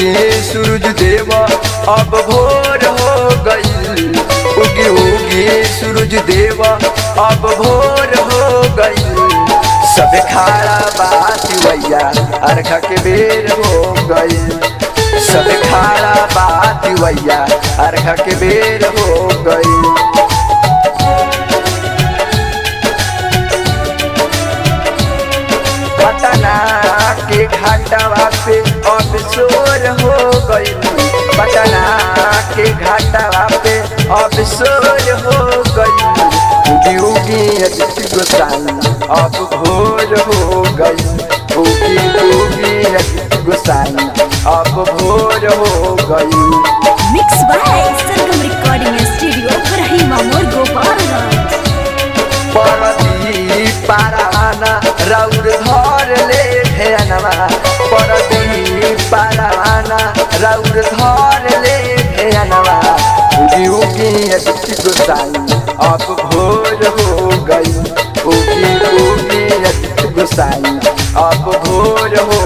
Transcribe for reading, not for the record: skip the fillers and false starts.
उगी सूरज देवा अब भोर हो गई। उगी उगी सूरज देवा अब भोर हो गई। सब खाड़ा बात वैया अर्घ के बेर हो गई। सब खाड़ा बात वैया अर्घ के बेर हो गई। पटना के घाटवा पे अब शोर हो गई। पटना के घाटवा पे अब शोर हो गई। उगी उगी अदिति गोसाई अब भोर हो गई। उगी उगी अदिति गोसाई अब भोर हो गई। Mix by Sargam recording studio Rahima Mor Gopalganj. Pardi Parana राउर धर ले ध्यानवा। परदी पाराना राउर धर ले ध्यानवा। उगी उगी अदिति गोसाई अब भोर हो गई। उगी उगी अदिति गोसाई अब भोर हो